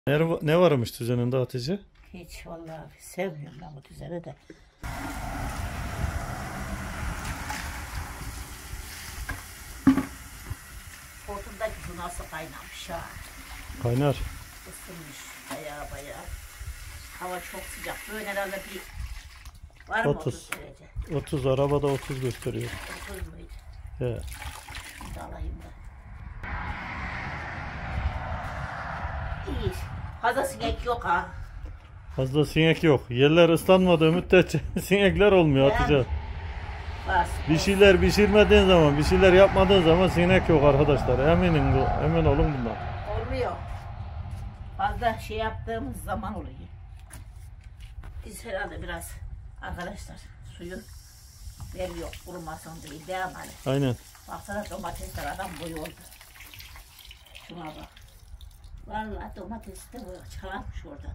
Ne varmış düzeninde Hatice? Hiç vallahi sevmiyorum ben bu düzeni de. Hortumdaki su nasıl kaynamış ha? Kaynar. Isınmış baya. Hava çok sıcak. Böyle herhalde bir var mı 30 derece? 30 arabada 30 gösteriyor. 30 muydu? He. Şimdi alayım da. İyi. Fazla sinek yok ha. Fazla sinek yok. Yerler ıslanmadığı müddetçe sinekler olmuyor Hatice. Bir şeyler pişirmediğin zaman, bir şeyler yapmadığın zaman sinek yok arkadaşlar. Emin olun bundan. Olmuyor. Fazla şey yaptığımız zaman oluyor. Biz herhalde biraz arkadaşlar suyu veriyor, kurumasın diye devam edelim. Aynen. Baksana domatesler adam boyu oldu. Şuna bak. Vallahi domates de çalarmış orada.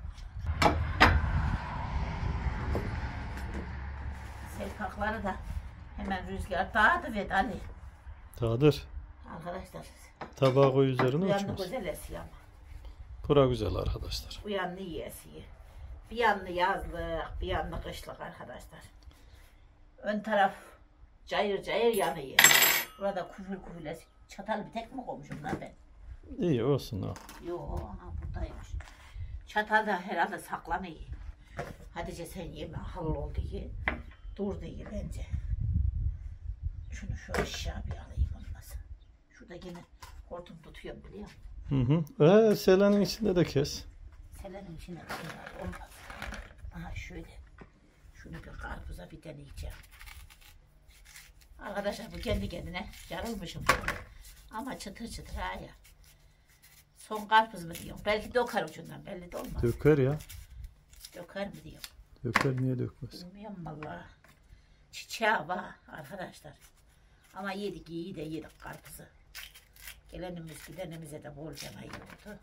Selpakları da hemen rüzgar dağıtıverdi Ali. Dağıdır. Arkadaşlar. Tabağı koy üzerine Bu yanlı uçmaz. güzel esiyor ama. Bura güzel arkadaşlar. Bu yanlı iyi esiyor. Bir yanlı yazlık, bir yanlı kışlık arkadaşlar. Ön taraf cayır yanıyor. Burada kuful esiyor. Çatal bir tek mi koymuşum lan ben? İyi olsun ha. Yo, buradaymış. Çatal da herhalde saklanıyor. Hatice sen yeme, halıl ol diye. Dur diye bence. Şunu şu aşağı bir alayım olmasın. Şurada yine hortum tutuyorum biliyor musun? Selanın içinde de kes. Selanın içine olmaz. Aha şöyle. Şunu bir karpuza bir deneyeceğim. Arkadaşlar bu kendi kendine yarılmışım. Ama çıtır ha ya. Son karpuz mu diyorum? Belki döker ucundan, belli de olmaz. Döker ya. Döker mi diyorum? Döker, niye dökmez? Bilmiyorum vallahi. Çiçeği var arkadaşlar. Ama yedik, iyi de yedik karpuzu. Gelenimiz gidenimize de bol cana yiyordu.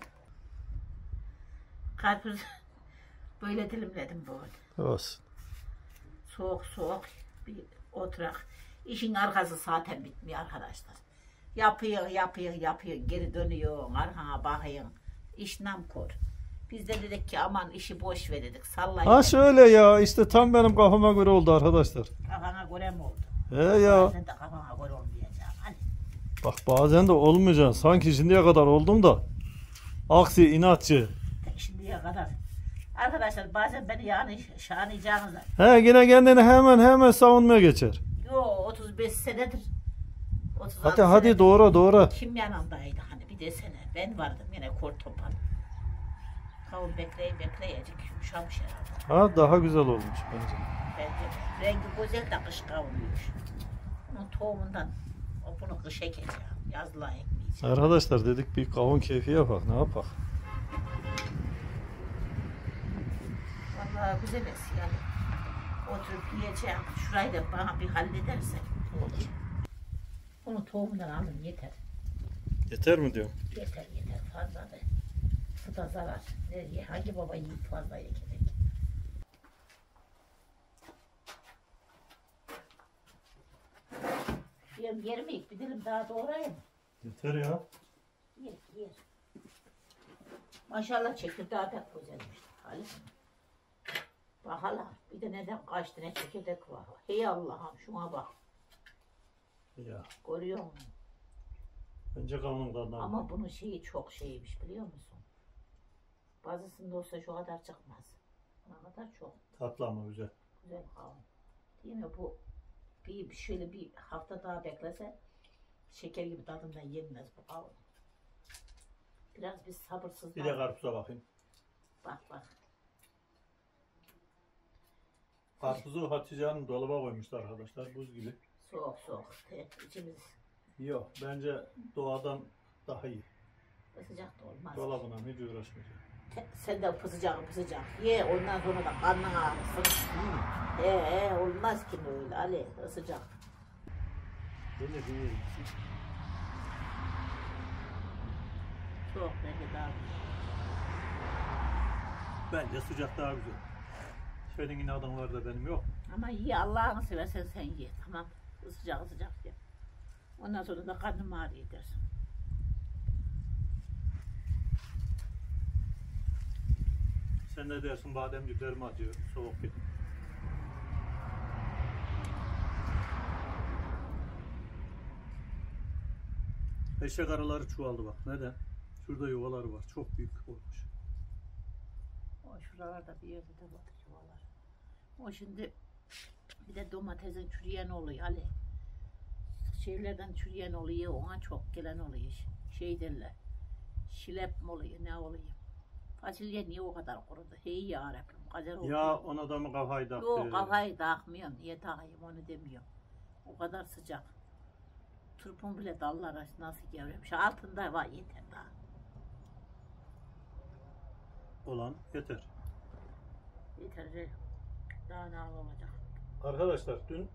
Karpuz böyle dilimledim böyle. Olsun. Soğuk bir oturak. İşin arkası zaten bitmiyor arkadaşlar. Yapıyor, geri dönüyor, arkana bakıyor. İş namkor. Biz de dedik ki aman işi boş ver dedik, sallayın. Ha şöyle ya, işte tam benim kafama göre oldu arkadaşlar. Kafana göre mi oldu? Ya. Sen de kafana göre olmayacak. Hadi. Bak bazen de olmayacak. Sanki şimdiye kadar oldum da. Aksi, inatçı. Şimdiye kadar. Arkadaşlar bazen beni yani şanlayacağınızlar. Yine kendini hemen savunmaya geçer. Yo 35 senedir. Hadi senedir. doğru. Kim yanımdaydı hani bir desene. Ben vardım yine kor topan. Kavun bekleyecek yumuşamış herhalde. Daha güzel olmuş bence. Bence rengi güzel de kış kavunuymuş. Bunun tohumundan bunu kışa ekeceğim. Yazlığa ekmeyeceğim. Arkadaşlar dedik bir kavun keyfi yapak, ne yapak? Vallahi güzel yani. Oturup yiyeceğim. Şurayı da bana bir halledersek. Olur. Bunu tohumundan alın yeter. Yeter mi diyorum? Yeter fazla da. Bu da zarar. Nereye? Hangi baba yiyip fazla ekecek? Yerim ilk bir dilim daha doğrayayım. Yeter ya. Yer. Maşallah çekirdeği pek güzelmiş. Halis. Bak hala bir de neden kaç tane çekirdek var. Hey Allah'ım şuna bak. Ya. Görüyor musun? Bence kavunun tadına. Ama bunun şeyi çok şeymiş biliyor musun? Bazısında olsa şu kadar çıkmaz. Ne kadar çok. Tatlı ama güzel. Güzel kavun. Değil mi bu? Şöyle bir hafta daha beklese şeker gibi tadından yenmez bu kavun. Biraz biz sabırsızlar. Bir de karpuza bakayım. Bak. Karpuzu Hatice Hanım dolaba koymuştu arkadaşlar, buz gibi. Soğuk. İçimiz Yok, bence doğadan daha iyi. sıcak da olmaz. Dolabına hiç uğraşmayacak. Sen de pısacak. Ye ondan sonra da karnın ağrısın. Olmaz ki öyle Ali sıcak. Böyle değil. Soğuk bence daha güzel. Bence sıcak daha güzel. Senin inadın var da benim yok. Ama ye Allah'ını seversen sen ye tamam. Sıcak ye. Ondan sonra da karnım ağrıyor dersin. Sen ne dersin, bademciklerimi atıyor soğuk gibi. Eşek arıları çoğaldı bak. Neden? Şurada yuvaları var. Çok büyük olmuş. O şuralarda bir yerde de var yuvalar. O şimdi bir de domatesin çürüyen oluyor Ali. Şeylerden çürüyen oluyor, ona çok gelen oluyor. Şey derler, şilep mi oluyor, ne oluyor? Fasulye niye o kadar kurudu? Hey yarabbim, kadar oldu. Ya ona da mı kafayı taktı? Yok, kafayı takmıyorum, niye takayım onu demiyorum. O kadar sıcak. Turpun bile dallar nasıl gevremiş. Altında var, yeter daha. Olan yeter. Yeter, daha ne olacak? Arkadaşlar dün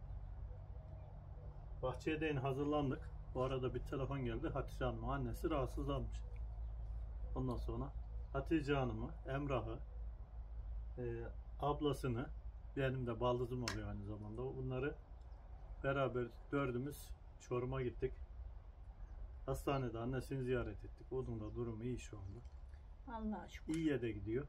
bahçeye değin hazırlandık. Bu arada bir telefon geldi. Hatice Hanım'ın annesi rahatsızlanmış. Ondan sonra Hatice Hanım'ı, Emrah'ı, ablasını, benim de baldızım oluyor aynı zamanda. Bunları beraber dördümüz Çorum'a gittik. Hastanede annesini ziyaret ettik. Onun da durumu iyi şu anda. Allah'a şükür. İyiye de gidiyor.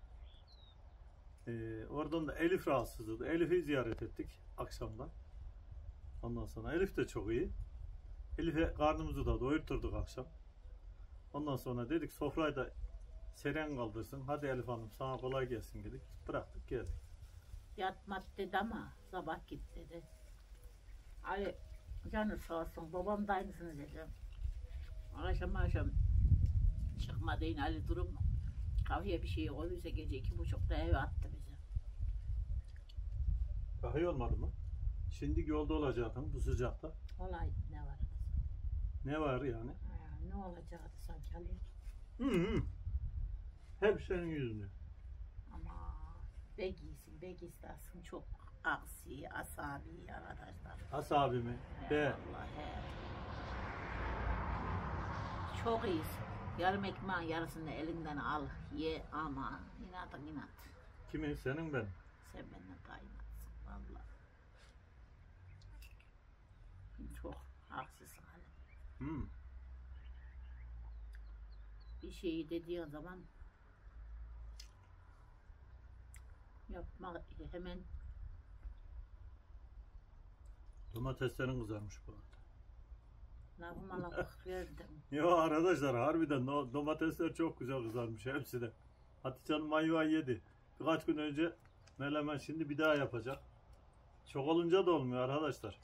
Oradan da Elif rahatsızdı. Elif'i ziyaret ettik akşamdan. Ondan sonra Elif de çok iyi. Elif'e karnımızı da doyurturduk akşam. Ondan sonra dedik sofrayı da Seren kaldırsın. Hadi Elif Hanım sana kolay gelsin dedik. Bıraktık geldik. Yatmat dedi ama sabah git dedi. Ali canı sağ olsun, babam da aynısını dedi. Akşam çıkmadı yine Ali durum. Kahveye bir şey koyduysa gece 2.30'da eve attı bizi. Daha olmadı mı? Şimdi yolda olacaktın bu sıcakta. Olay ne vardı? Ne var yani? Ne olacaktı sanki Ali? Hı. Hep senin yüzünden. Ama be istersin, çok aksi, asabi arkadaşlar. Asabi mi? Be. Vallahi. Çok iyisin. Yarım ekmeğin yarısını elinden al, ye ama inat. Kimin? Senin ben. Sen benden daha inatsın vallahi. Çok haksızsın Ali. Hı. Bir şeyi dediğin zaman yapma hemen. Domateslerin kızarmış bu arada. Lafıma laf verdim. Yo arkadaşlar harbiden domatesler çok güzel kızarmış hepsi de. Hatice Hanım ayva yedi. Birkaç gün önce melemen, şimdi bir daha yapacak. Çok olunca da olmuyor arkadaşlar.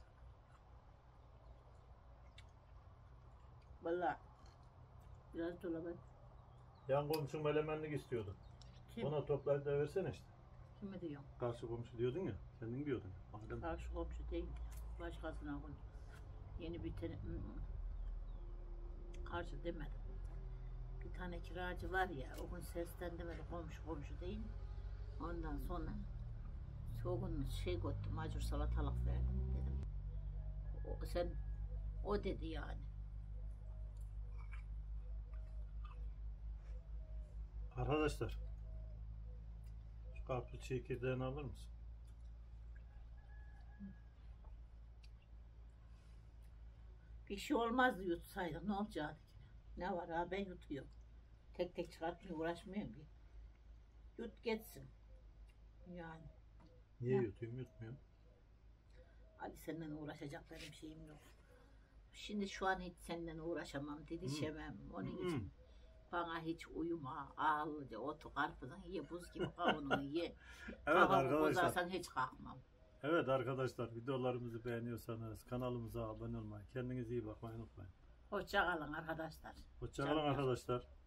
Vallahi biraz dolaba. Yan komşum melemenlik istiyordu. Kim? Ona toplayıp da versene işte. Kimi diyorum? Karşı komşu diyordun ya. Kendin diyordun. Madem. Karşı komşu değil. Başkasına bunu. Yeni bir tane karşı demedim. Bir tane kiracı var ya, o gün seslendirmedi, komşu değil. Ondan sonra o gün götürdüm, macur salatalık verdim dedim. O dedi yani. Arkadaşlar şu karpuz çekirdeğini alır mısın? Bir şey olmazdı yutsaydık, ne olacaktı ki? Ne var ha, ben yutuyorum. Tek tek çıkartmaya uğraşmıyorum ki. Yut geçsin. Yani. Niye Ya. yutuyorum yutmuyorum? Ali senden uğraşacak benim şeyim yok. Şimdi şu an hiç senden uğraşamam, didişemem. Onun için bana hiç uyuma, ağlıca otur karpuzun ye, buz gibi kavunu ye. Evet Kafamı arkadaşlar. bozarsan hiç kalkmam. Evet arkadaşlar, videolarımızı beğeniyorsanız kanalımıza abone olmayı, kendinize iyi bakmayı unutmayın. Hoşça kalın arkadaşlar. Hoşça kalın Canlar. arkadaşlar.